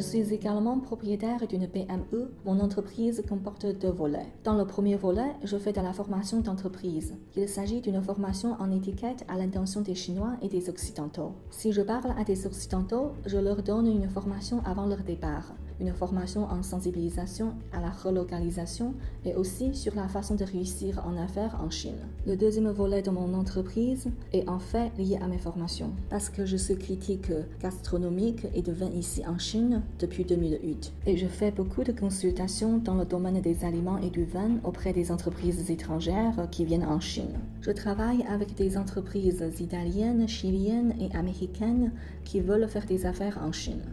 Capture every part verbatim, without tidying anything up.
suis également propriétaire d'une P M E. Mon entreprise comporte deux volets. Dans le premier volet, je fais de la formation d'entreprise. Il s'agit d'une formation en étiquette à l'intention des Chinois et des Occidentaux. Si je parle à des Occidentaux, je leur donne une formation avant leur départ, une formation en sensibilisation à la relocalisation et aussi sur la façon de réussir en affaires en Chine. Le deuxième volet de mon entreprise est en fait lié à mes formations, parce que je suis critique gastronomique et de vin ici en Chine depuis deux mille huit. Et je fais beaucoup de consultations dans le domaine des aliments et du vin auprès des entreprises étrangères qui viennent en Chine. Je travaille avec des entreprises italiennes, chiliennes et américaines qui veulent faire des affaires en Chine.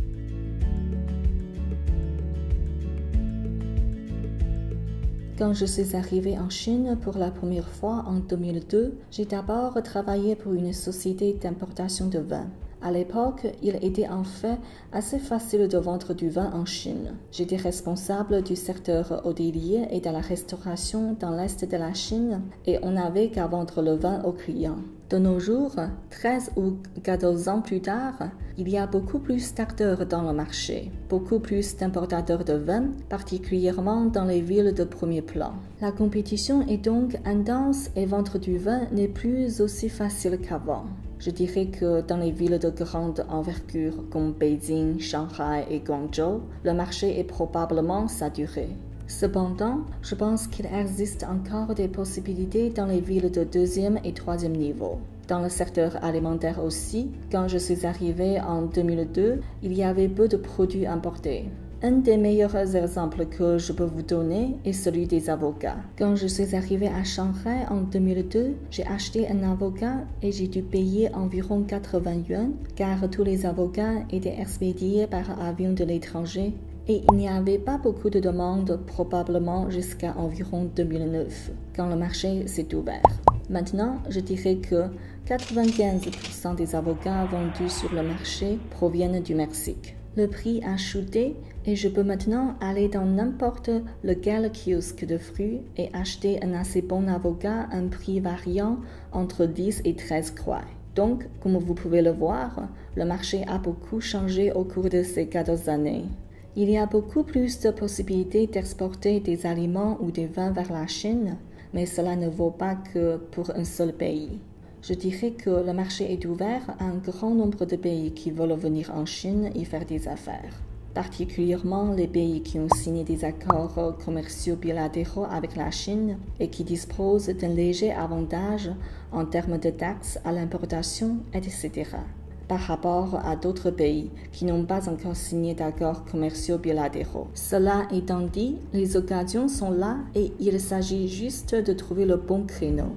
Quand je suis arrivée en Chine pour la première fois en deux mille deux, j'ai d'abord travaillé pour une société d'importation de vin. À l'époque, il était en fait assez facile de vendre du vin en Chine. J'étais responsable du secteur hôtelier et de la restauration dans l'est de la Chine et on n'avait qu'à vendre le vin aux clients. De nos jours, treize ou quatorze ans plus tard, il y a beaucoup plus d'acteurs dans le marché, beaucoup plus d'importateurs de vin, particulièrement dans les villes de premier plan. La compétition est donc intense et vendre du vin n'est plus aussi facile qu'avant. Je dirais que dans les villes de grande envergure comme Beijing, Shanghai et Guangzhou, le marché est probablement saturé. Cependant, je pense qu'il existe encore des possibilités dans les villes de deuxième et troisième niveau. Dans le secteur alimentaire aussi, quand je suis arrivée en deux mille deux, il y avait peu de produits importés. Un des meilleurs exemples que je peux vous donner est celui des avocats. Quand je suis arrivée à Shanghai en deux mille deux, j'ai acheté un avocat et j'ai dû payer environ quatre-vingts yuan car tous les avocats étaient expédiés par avion de l'étranger et il n'y avait pas beaucoup de demandes, probablement jusqu'à environ deux mille neuf, quand le marché s'est ouvert. Maintenant, je dirais que quatre-vingt-quinze pour cent des avocats vendus sur le marché proviennent du Mexique. Le prix a chuté et je peux maintenant aller dans n'importe lequel kiosque de fruits et acheter un assez bon avocat à un prix variant entre dix et treize kuai. Donc, comme vous pouvez le voir, le marché a beaucoup changé au cours de ces quatorze années. Il y a beaucoup plus de possibilités d'exporter des aliments ou des vins vers la Chine, mais cela ne vaut pas que pour un seul pays. Je dirais que le marché est ouvert à un grand nombre de pays qui veulent venir en Chine y faire des affaires, particulièrement les pays qui ont signé des accords commerciaux bilatéraux avec la Chine et qui disposent d'un léger avantage en termes de taxes à l'importation, et cetera, par rapport à d'autres pays qui n'ont pas encore signé d'accords commerciaux bilatéraux. Cela étant dit, les occasions sont là et il s'agit juste de trouver le bon créneau.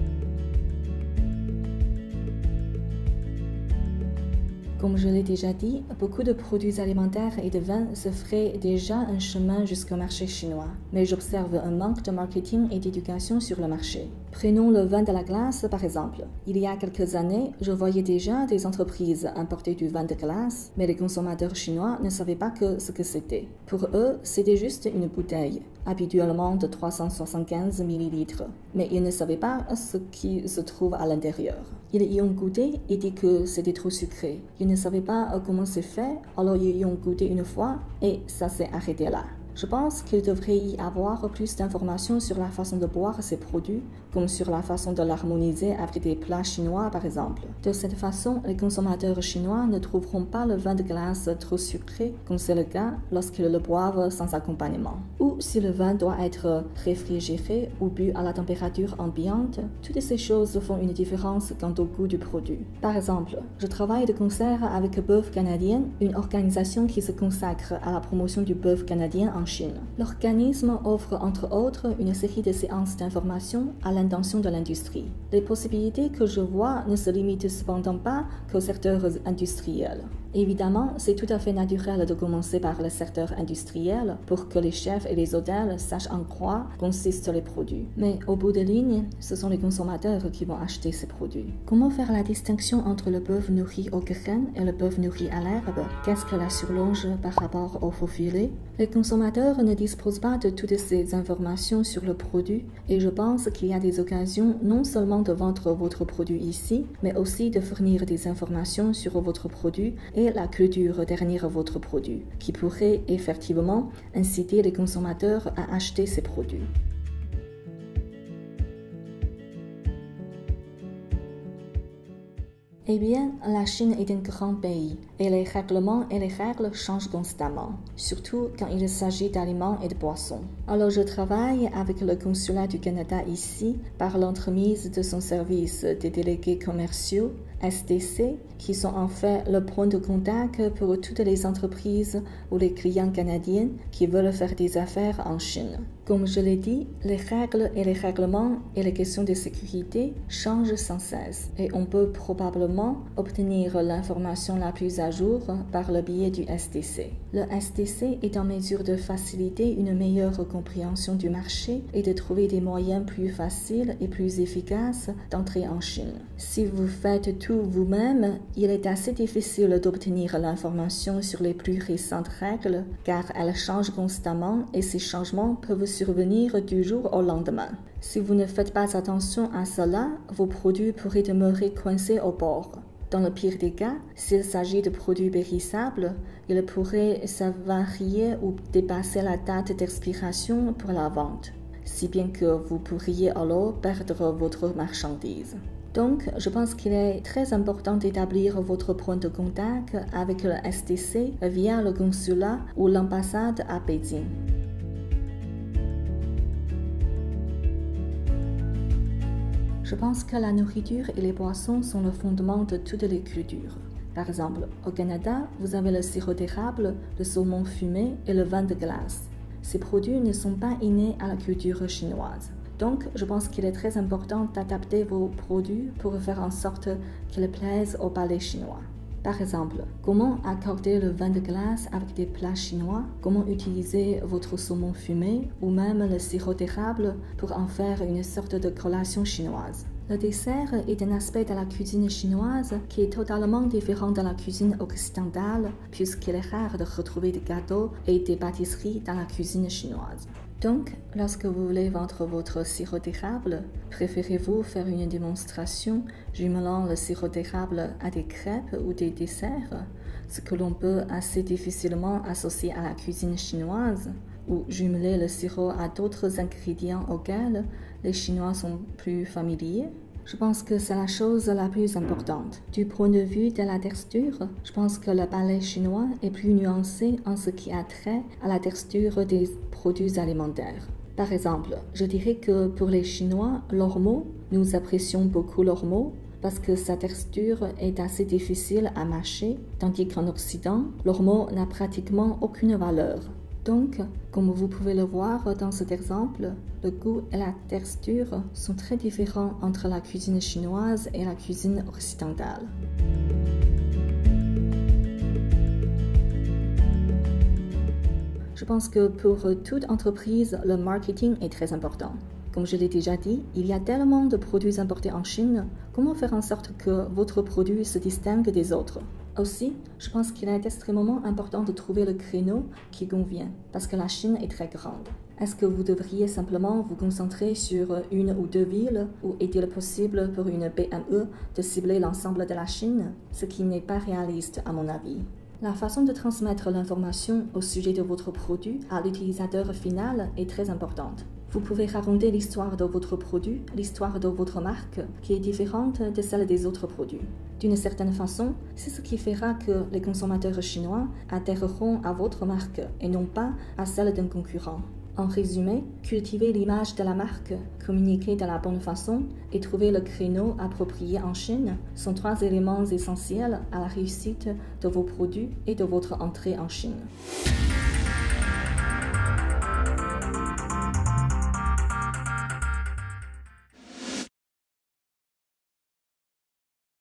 Comme je l'ai déjà dit, beaucoup de produits alimentaires et de vins se feraient déjà un chemin jusqu'au marché chinois. Mais j'observe un manque de marketing et d'éducation sur le marché. Prenons le vin de la glace par exemple. Il y a quelques années, je voyais déjà des entreprises importer du vin de glace, mais les consommateurs chinois ne savaient pas que ce que c'était. Pour eux, c'était juste une bouteille, habituellement de trois cent soixante-quinze millilitres. Mais ils ne savaient pas ce qui se trouve à l'intérieur. Ils y ont goûté et dit que c'était trop sucré. Ils ne savaient pas comment c'est fait, alors ils y ont goûté une fois et ça s'est arrêté là. Je pense qu'il devrait y avoir plus d'informations sur la façon de boire ces produits, comme sur la façon de l'harmoniser avec des plats chinois par exemple. De cette façon, les consommateurs chinois ne trouveront pas le vin de glace trop sucré, comme c'est le cas lorsqu'ils le boivent sans accompagnement. Ou si le vin doit être réfrigéré ou bu à la température ambiante, toutes ces choses font une différence quant au goût du produit. Par exemple, je travaille de concert avec Bœuf Canadien, une organisation qui se consacre à la promotion du bœuf canadien en Chine. L'organisme offre entre autres une série de séances d'information à l'intention de l'industrie. Les possibilités que je vois ne se limitent cependant pas qu'au secteur industriel. Évidemment, c'est tout à fait naturel de commencer par le secteur industriel pour que les chefs et les hôtels sachent en quoi consistent les produits. Mais au bout de ligne, ce sont les consommateurs qui vont acheter ces produits. Comment faire la distinction entre le bœuf nourri aux graines et le bœuf nourri à l'herbe? Qu'est-ce que la surlonge par rapport au faux filet? Les consommateurs ne disposent pas de toutes ces informations sur le produit et je pense qu'il y a des occasions non seulement de vendre votre produit ici, mais aussi de fournir des informations sur votre produit et la culture derrière votre produit, qui pourrait effectivement inciter les consommateurs à acheter ces produits. Eh bien, la Chine est un grand pays et les règlements et les règles changent constamment, surtout quand il s'agit d'aliments et de boissons. Alors je travaille avec le consulat du Canada ici par l'entremise de son service des délégués commerciaux, S D C, qui sont en fait le point de contact pour toutes les entreprises ou les clients canadiens qui veulent faire des affaires en Chine. Comme je l'ai dit, les règles et les règlements et les questions de sécurité changent sans cesse et on peut probablement obtenir l'information la plus à jour par le biais du S D C. Le S D C est en mesure de faciliter une meilleure compréhension du marché et de trouver des moyens plus faciles et plus efficaces d'entrer en Chine. Si vous faites tout vous-même, il est assez difficile d'obtenir l'information sur les plus récentes règles car elles changent constamment et ces changements peuvent survenir du jour au lendemain. Si vous ne faites pas attention à cela, vos produits pourraient demeurer coincés au bord. Dans le pire des cas, s'il s'agit de produits périssables, ils pourraient s'avarier ou dépasser la date d'expiration pour la vente, si bien que vous pourriez alors perdre votre marchandise. Donc, je pense qu'il est très important d'établir votre point de contact avec le S D C via le consulat ou l'ambassade à Pékin. Je pense que la nourriture et les boissons sont le fondement de toutes les cultures. Par exemple, au Canada, vous avez le sirop d'érable, le saumon fumé et le vin de glace. Ces produits ne sont pas innés à la culture chinoise. Donc, je pense qu'il est très important d'adapter vos produits pour faire en sorte qu'ils plaisent au palais chinois. Par exemple, comment accorder le vin de glace avec des plats chinois, comment utiliser votre saumon fumé ou même le sirop d'érable pour en faire une sorte de collation chinoise. Le dessert est un aspect de la cuisine chinoise qui est totalement différent de la cuisine occidentale puisqu'il est rare de retrouver des gâteaux et des pâtisseries dans la cuisine chinoise. Donc, lorsque vous voulez vendre votre sirop d'érable, préférez-vous faire une démonstration jumelant le sirop d'érable à des crêpes ou des desserts, ce que l'on peut assez difficilement associer à la cuisine chinoise, ou jumeler le sirop à d'autres ingrédients auxquels les Chinois sont plus familiers? Je pense que c'est la chose la plus importante. Du point de vue de la texture, je pense que le palais chinois est plus nuancé en ce qui a trait à la texture des produits alimentaires. Par exemple, je dirais que pour les Chinois, l'ormeau, nous apprécions beaucoup l'ormeau parce que sa texture est assez difficile à mâcher, tandis qu'en Occident, l'ormeau n'a pratiquement aucune valeur. Donc, comme vous pouvez le voir dans cet exemple, le goût et la texture sont très différents entre la cuisine chinoise et la cuisine occidentale. Je pense que pour toute entreprise, le marketing est très important. Comme je l'ai déjà dit, il y a tellement de produits importés en Chine. Comment faire en sorte que votre produit se distingue des autres? Aussi, je pense qu'il est extrêmement important de trouver le créneau qui convient, parce que la Chine est très grande. Est-ce que vous devriez simplement vous concentrer sur une ou deux villes, ou est-il possible pour une P M E de cibler l'ensemble de la Chine? Ce qui n'est pas réaliste à mon avis. La façon de transmettre l'information au sujet de votre produit à l'utilisateur final est très importante. Vous pouvez raconter l'histoire de votre produit, l'histoire de votre marque, qui est différente de celle des autres produits. D'une certaine façon, c'est ce qui fera que les consommateurs chinois adhéreront à votre marque et non pas à celle d'un concurrent. En résumé, cultiver l'image de la marque, communiquer de la bonne façon et trouver le créneau approprié en Chine sont trois éléments essentiels à la réussite de vos produits et de votre entrée en Chine.